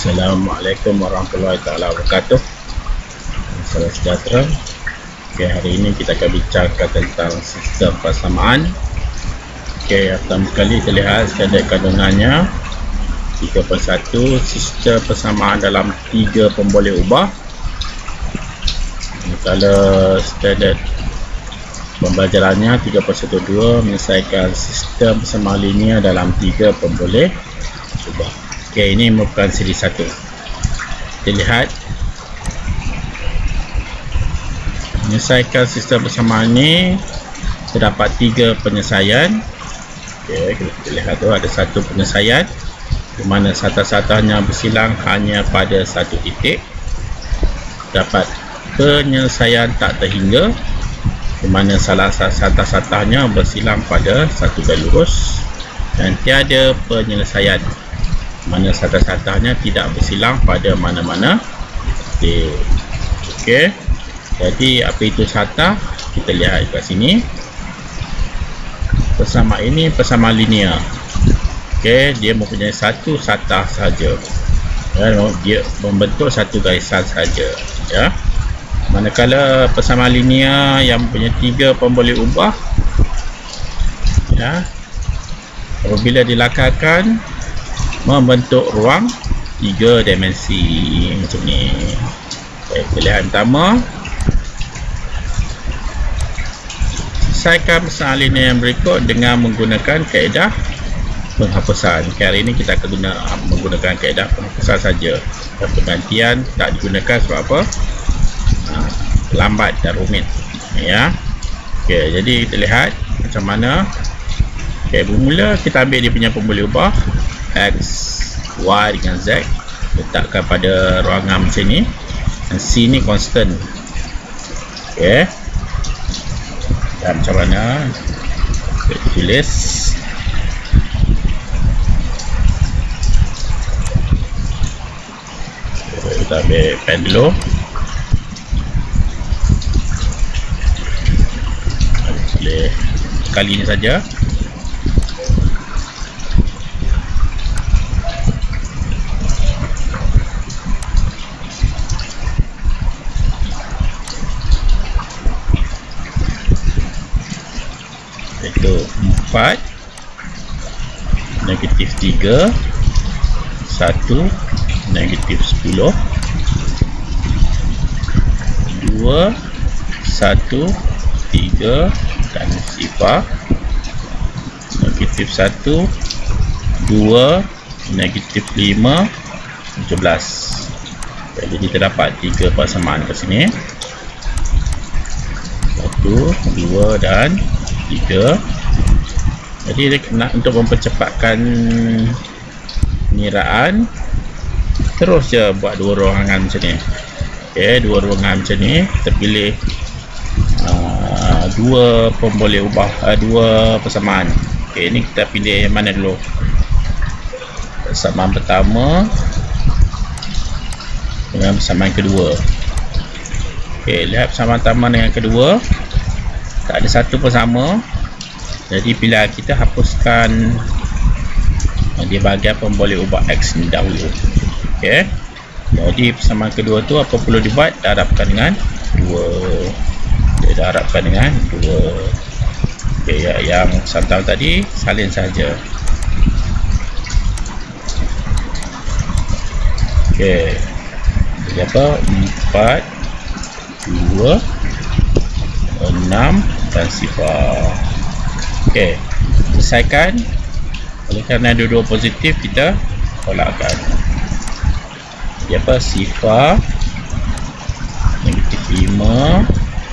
Assalamualaikum warahmatullahi wabarakatuh. Salam sejahtera. Okay, hari ini kita akan bincangkan tentang sistem persamaan. Okay, pertama sekali kita lihat standard kandungannya 3/1. Sistem persamaan dalam 3 pemboleh ubah. Kalau standard pembelajarannya 3/1/2 menyelesaikan sistem persamaan linear dalam 3 pemboleh ubah. Okay, ini merupakan siri 1. Kita lihat menyelesaikan sistem persamaan ini terdapat 3 penyelesaian. Okay, kita lihat tu ada 1 penyelesaian di mana satah-satahnya bersilang hanya pada 1 titik. Dapat penyelesaian tak terhingga di mana salah satah-satahnya bersilang pada 1 garis lurus, dan tiada penyelesaian mana satah-satahnya tidak bersilang pada mana-mana titik. Okey, jadi apa itu satah? Kita lihat kat sini. Persamaan ini persamaan linear. Okey, dia mempunyai 1 satah saja. Ya, dia membentuk 1 garisan saja. Ya. Manakala persamaan linear yang mempunyai 3 pemboleh ubah, ya, apabila dilakarkan membentuk ruang 3 dimensi macam ni. Baik, pilihan pertama, selesaikan persamaan linear yang berikut dengan menggunakan kaedah penghapusan. Hari ini kita akan menggunakan kaedah penghapusan saja. Penggantian tak digunakan sebab apa? Lambat dan rumit. Ya. Okey, jadi kita lihat macam mana. Okey, bermula kita ambil dia punya pemboleh ubah X, Y dengan Z, letakkan pada ruangan macam ni, dan C ni constant. Okey, dan macam mana kita tulis. Kita ambil pen dulu. Boleh kali ini saja. Itu 4 negatif 3 1 negatif 10 2 1 3 dan sifar negatif 1 2 negatif 5 17. Jadi kita dapat 3 persamaan ke sini, 1 2 dan 3. Jadi untuk mempercepatkan pengiraan, terus je buat 2 ruangan macam ni. Okey, 2 ruangan macam ni, kita pilih 2 pemboleh ubah, 2 persamaan. Okey, ini kita pilih yang mana dulu? Persamaan pertama dengan persamaan kedua. Okey, lihat persamaan pertama dengan kedua tak ada satu bersama, jadi pilihan kita hapuskan di bahagian pemboleh ubah X ni dahulu. Okey, jadi persamaan kedua tu apa perlu dibuat? Darabkan dengan 2. Darabkan dengan 2. Okey, yang persamaan tadi salin saja. Okey, jadi apa? 4 2 6 dan sifar. Okey, selesaikan. Oleh kerana dua-dua positif, kita tolakkan. Jadi apa? Sifar negatif 5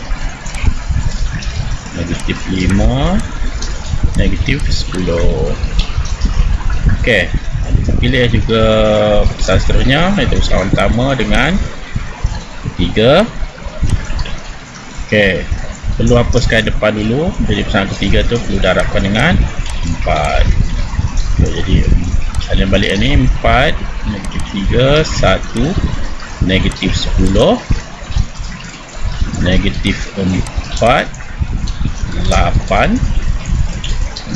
negatif 5 negatif 10. Okey, kita pilih juga persamaan seterusnya, iaitu persamaan pertama dengan ketiga. Okey, perlu hapuskan depan dulu. Jadi persamaan ketiga tu perlu darabkan dengan 4. Okay, jadi salin balik ni 4 negatif 3 1 negatif 10 negatif 4 8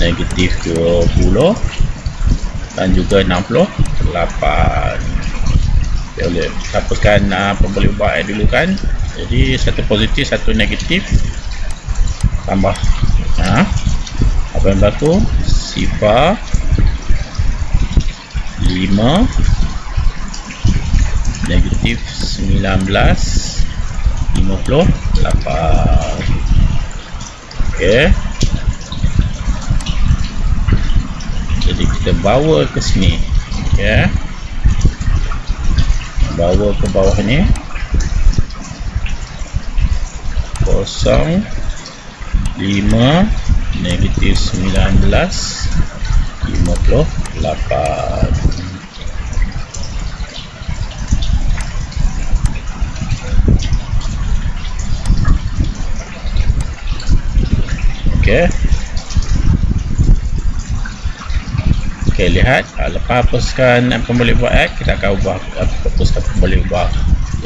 negatif 20 dan juga 68. Kita boleh dapatkan pembeli ubah X dulu kan. Jadi satu positif, satu negatif, tambah apa yang berlaku? Sifar 5 negatif 19 58. Okey, jadi kita bawa ke sini. Okey, bawa ke bawah ni 0 5 negatif 19 58. Okey. Okey, lihat lepas hapuskan pembeli ubah X, kita akan hapuskan pembeli ubah yang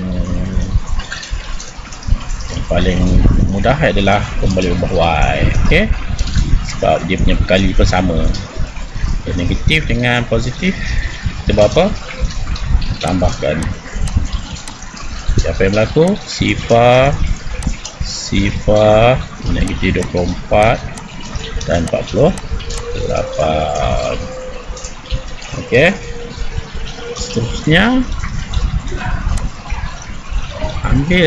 paling mudah adalah pembeli ubah Y. Okey, sebab dia punya perkali pun sama. Okay, negatif dengan positif kita buat apa? Tambahkan. Apa yang berlaku? Sifar negatif 24 dan 48. Okey, seterusnya ambil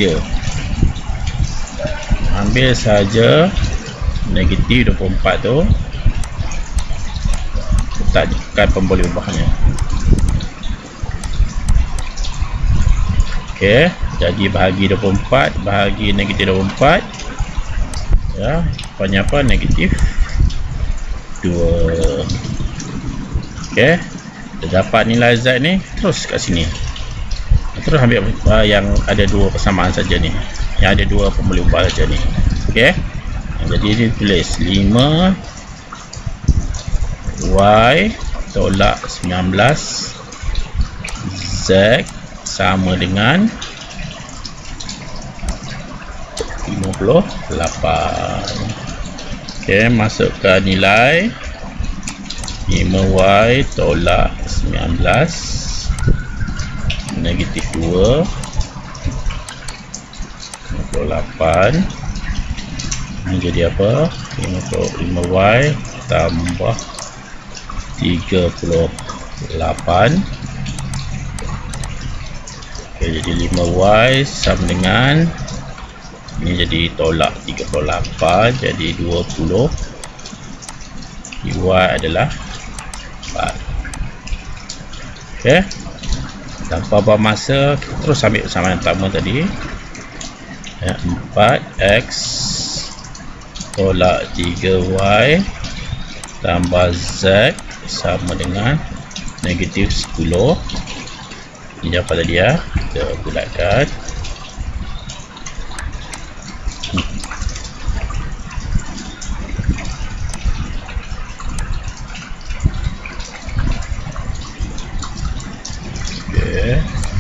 saja negatif 24 tu, letak dekat pembeli ubahnya. Okey, jadi bahagi 24 bahagi negatif 24, ya, banyak apa? Negatif 2. Okey, kita dapat nilai Z ni, terus kat sini, terus ambil yang ada dua persamaan saja ni, yang ada dua pembeli ubah saja ni. Okey, jadi ini tulis 5 Y tolak 19 Z sama dengan 58. Okey, masukkan nilai 5Y tolak 19 negatif 2 58. Ini jadi apa? 5Y tambah 38. Okey, jadi 5Y sama dengan, ini jadi tolak 38, jadi 20. Y adalah 4. Okey, tanpa buang masa, terus ambil persamaan yang pertama tadi, ya, 4X tolak 3Y tambah Z sama dengan negatif 10. Ini apa tadi ya? Kita bulatkan. Okey,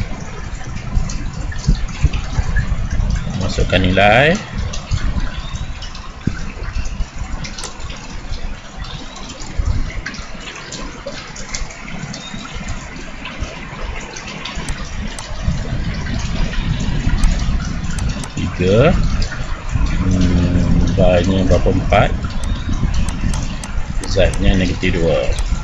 masukkan nilai. Y-nya berapa? 4. Z-nya negatif 2,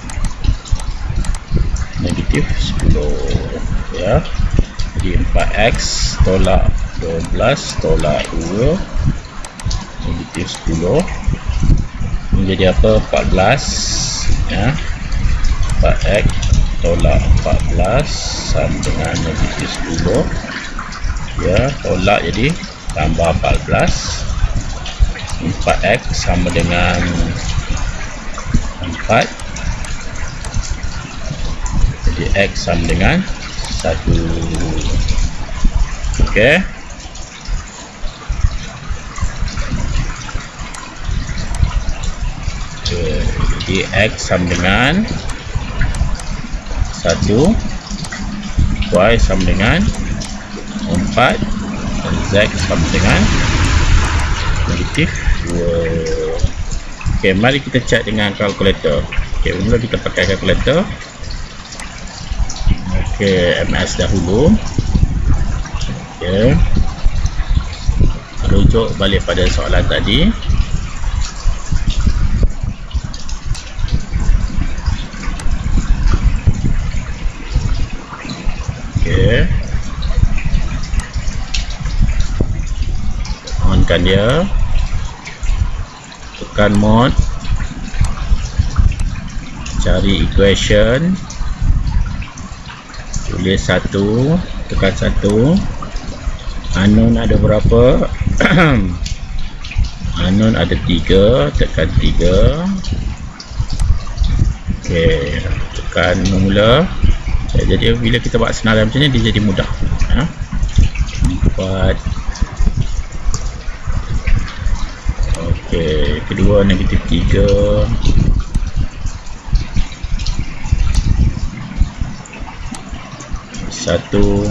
negatif 10, ya. Jadi 4X tolak 12 tolak 2 negatif 10. Ini jadi apa? 14, ya. 4X tolak 14 sama dengan negatif 10, ya. Tolak jadi tambah 14. 4X sama dengan 4, jadi X sama dengan 1. Okey, jadi X sama dengan 1, Y sama dengan 4, dan Z sama dengan negatif 2. Okey, mari kita cek dengan kalkulator. Okey, mula kita pakai kalkulator. MS dahulu. Rujuk balik pada soalan tadi. On-kan dia, tekan mode, cari equation, tulis 1, tekan 1. Unknown ada berapa? Unknown ada 3, tekan 3. Tekan mula. Jadi bila kita buat senarai macam ni, dia jadi mudah. 4. Kedua negatif 3. Satu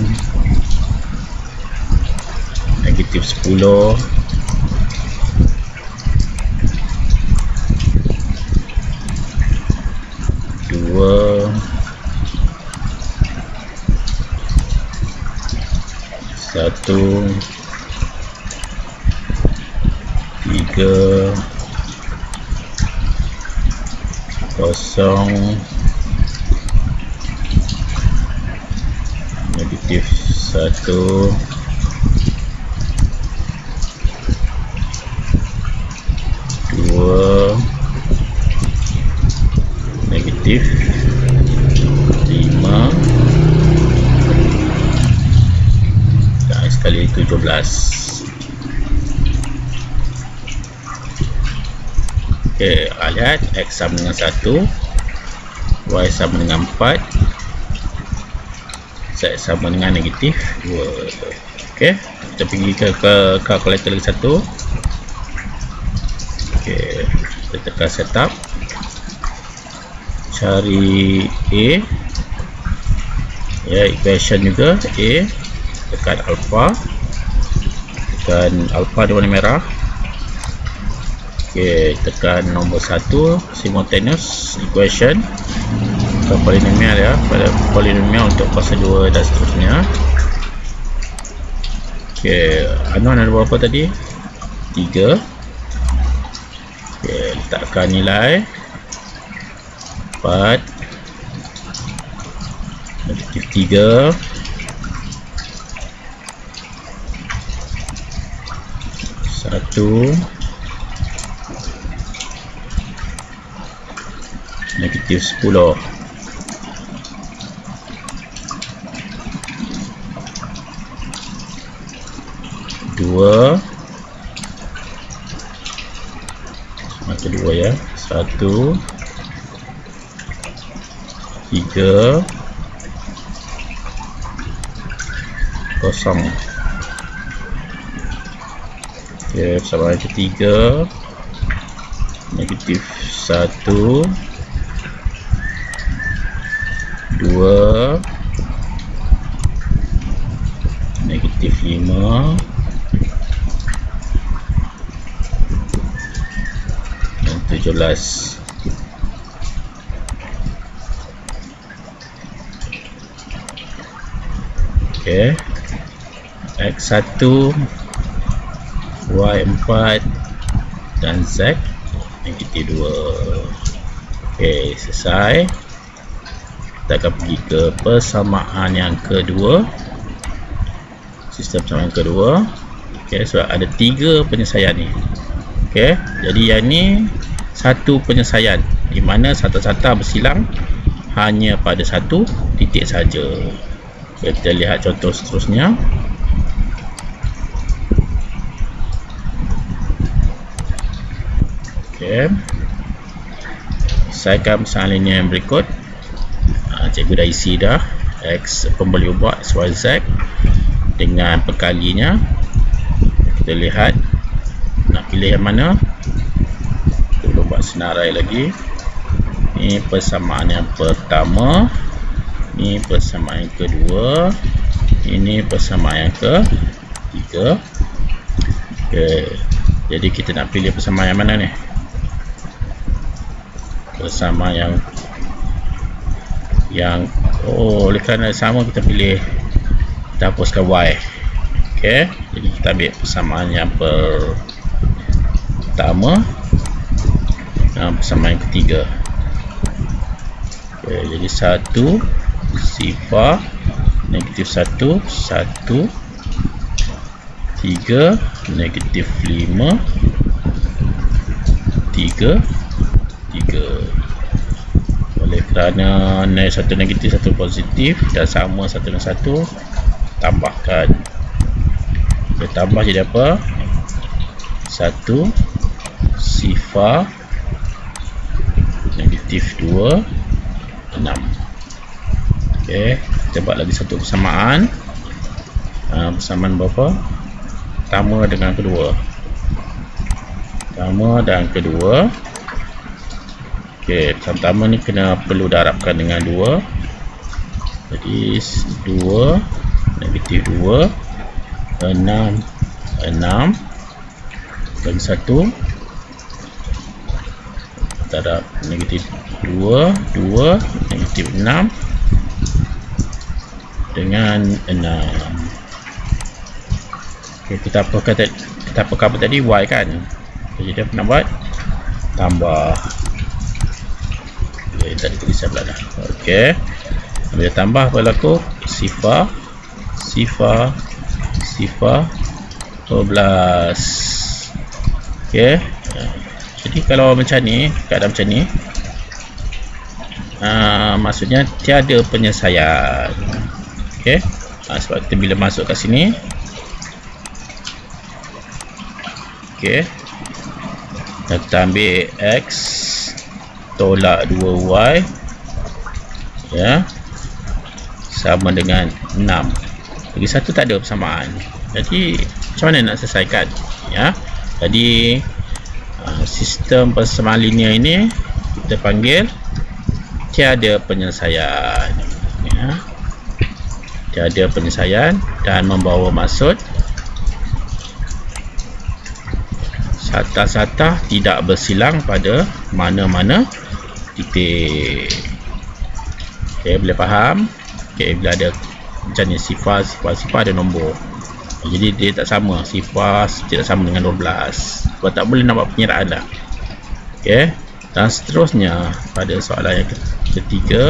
negatif 10. Dua. Satu. 3. 0. Negatif 1. 2. Negatif 5. Dan sekali 17. Lihat X sama dengan 1, Y sama dengan 4, Z sama dengan negatif 2. Kita pergi ke kalkulator lagi satu. Kita tekan setup, cari A, equation juga A, tekan alpha di warna merah. Tekan nombor 1, simultaneous equation ke polinomial pada polinomial untuk kuasa 2 dan seterusnya. Unknown ada berapa tadi? 3. Letakkan nilai 4, negatif 3, 1, negatif 10. Dua. Maka 2 ya. 1, 3, 0. Sama ketiga, negatif 1, 2, negatif 5, dan 17. X1, Y4 dan Z negatif 2. Selesai. Kita akan pergi ke persamaan yang kedua, sistem persamaan yang kedua. Sebab ada 3 penyelesaian ni. Jadi yang ni satu penyelesaian di mana sata-sata bersilang hanya pada satu titik saja. Kita lihat contoh seterusnya. Selesaikan persamaan linear yang berikut. Cikgu dah isi dah X pembeli ubah XYZ dengan pekalinya. Kita lihat nak pilih yang mana. Kita buat senarai lagi. Ini persamaan yang pertama, ini persamaan yang kedua, ini persamaan yang ketiga. Jadi kita nak pilih persamaan yang mana ni? Persamaan yang oleh kerana sama kita pilih, kita hapuskan Y. Okey, jadi kita ambil persamaan yang pertama dan persamaan yang ketiga. Okey, jadi 1 sifar negatif 1 1 3 negatif 5 3 3. Oleh kerana satu negatif satu positif dan sama satu dan satu, tambahkan. Dia tambah jadi apa? 1 sifar negatif 2 6. Okey, kita buat lagi satu persamaan. Persamaan berapa? Pertama dengan kedua. Pertama dan kedua. Okey, pertama ni perlu darabkan dengan 2. Jadi 2 negatif 2 6 bagi 1 darab negatif 2 negatif 6 dengan 6. Okey, kita apakan tadi? Y kan. Jadi dia nak buat tambah. Okey, tadi tulisan pula dah. Okey, bila tambah apa laku? Sifar 12. Okey, jadi kalau macam ni, keadaan macam ni, maksudnya tiada penyelesaian. Okey, sebab kita bila masuk kat sini, okey, kita ambil X tolak 2Y, ya, sama dengan 6. Bagi 1 tak ada persamaan. Jadi macam mana nak selesaikan, ya? Jadi sistem persamaan linear ini kita panggil tiada penyelesaian, ya. Tiada penyelesaian dan membawa maksud satah-satah tidak bersilang pada mana-mana titik. Okey, boleh faham? Okey, bila ada macam ni sifar ada nombor. Jadi dia tak sama, sifar tidak sama dengan 12. Sebab tak boleh nak buat penyeraan dah. Okey, dan seterusnya pada soalan yang ketiga.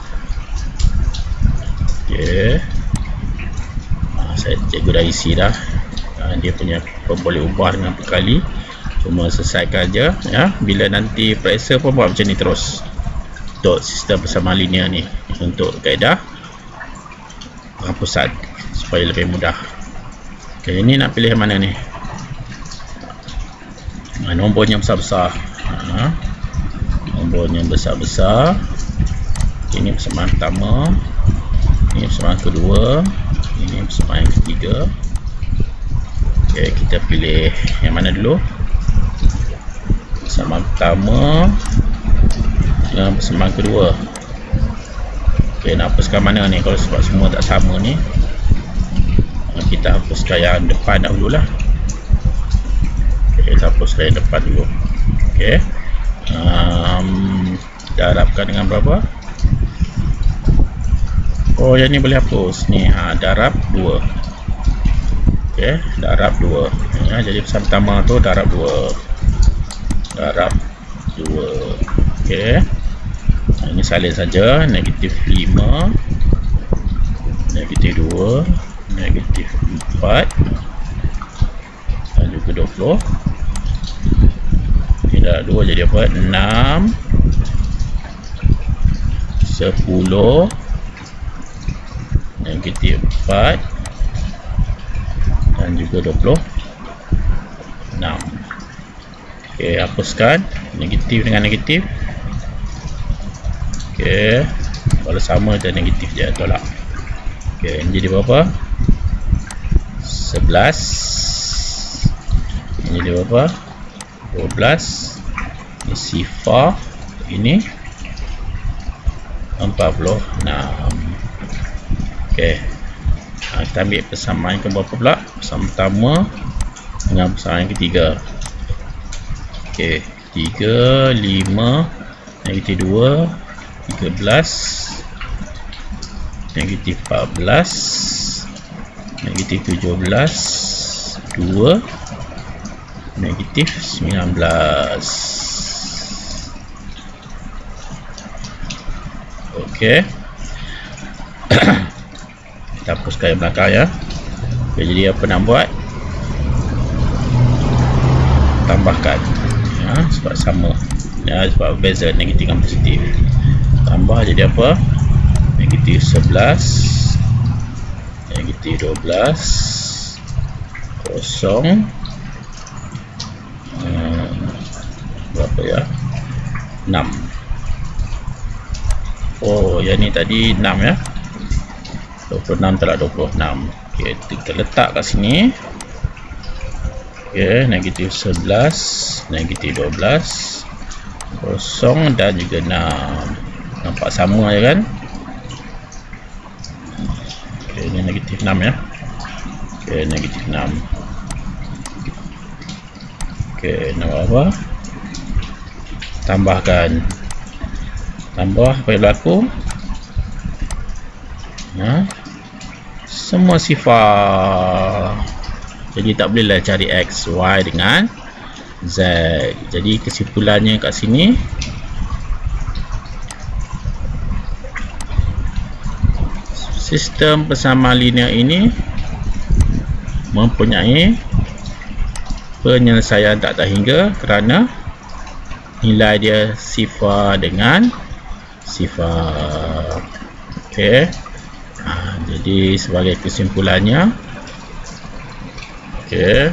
Okey, saya cikgu dah isi dah. Dia punya boleh ubah dengan perkali, cuma selesaikan je, ya. Bila nanti periksa pun buat macam ni terus untuk sistem persamaan linear ni, untuk kaedah penghapusan supaya lebih mudah. Okey, ini nak pilih yang mana ni? Nombornya besar-besar. Nombornya besar-besar. Ini persamaan pertama, ini persamaan kedua, ini persamaan yang ketiga. Okey, kita pilih yang mana dulu? Persamaan pertama dengan persamaan kedua. Okey, nak hapuskan mana ni? Kalau sebab semua tak sama ni, kita hapuskan yang depan dahulu lah. Okey, kita hapuskan yang depan dulu. Okey, darabkan dengan berapa? Oh, yang ni boleh hapus ni. Darab 2. Okey, darab 2, ya. Jadi persamaan pertama tu darab 2. Darab 2. Okey, ini salin saja. Negatif 5 negatif 2 negatif 4 dan juga 20. Tidak 2 jadi apa? 6 10 negatif 4 dan juga 26. Okey, hapuskan negatif dengan negatif. Okey, kalau sama je negatif je, tolak. Okey, ini jadi berapa? 11. Ini jadi berapa? 12. Ini sifar, ini 46. Okey, kita ambil persamaan ke berapa pula? Persamaan pertama dengan persamaan yang ketiga. Okey, 3 5 negatif 2 13 negatif 14, negatif 17, 2, negatif 19. Okey. Kita hapuskan yang belakang ya. Okay, jadi apa nak buat? Tambahkan ya, sebab sama ya, sebab beza negatif dengan positif. Tambah jadi apa? Negatif 11, negatif 12, kosong, berapa ya? 6. Oh, yang ni tadi 6 ya. 26 telah 26. Okey, kita letak kat sini. Okey, negatif 11, negatif 12, kosong dan juga 6. Nampak sama je kan? Okey, ini negatif 6 ya. Okey, negatif 6. Okey, nak buat apa? Tambahkan. Tambah apa yang berlaku? Ya. Semua sifar. Jadi tak bolehlah cari X, Y dengan Z. Jadi kesimpulannya kat sini, sistem persamaan linear ini mempunyai penyelesaian tak terhingga kerana nilai dia sifar dengan sifar. Okey. Jadi sebagai kesimpulannya, okey,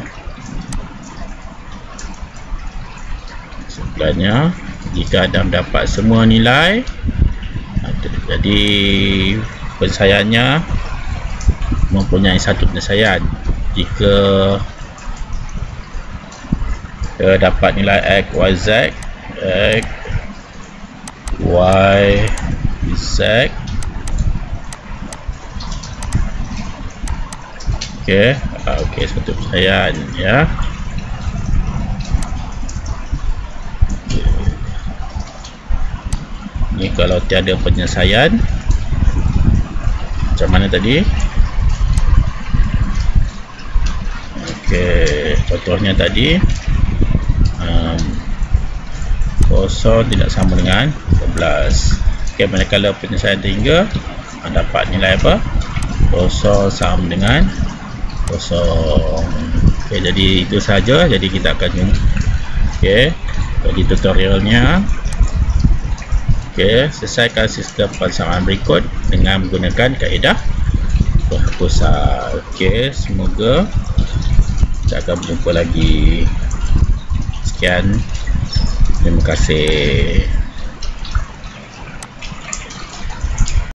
kesimpulannya jika anda mendapat semua nilai, jadi penyelesaiannya mempunyai satu penyelesaian. Jika dapat nilai X, Y, Z, X, Y, Z. Okey, okey, satu penyelesaian ya. Ni kalau tiada penyelesaian, macam mana tadi? Okey, contohnya tadi kosong tidak sama dengan 11. Okey, manakala penyelesaian terhingga, dapat nilai apa? Kosong sama dengan kosong. Okey, jadi itu saja. Jadi kita akan jumpa. Okey, jadi tutorialnya. Okey, selesaikan sistem persamaan berikut dengan menggunakan kaedah penghapusan. Okey, semoga kita akan berjumpa lagi. Sekian, terima kasih.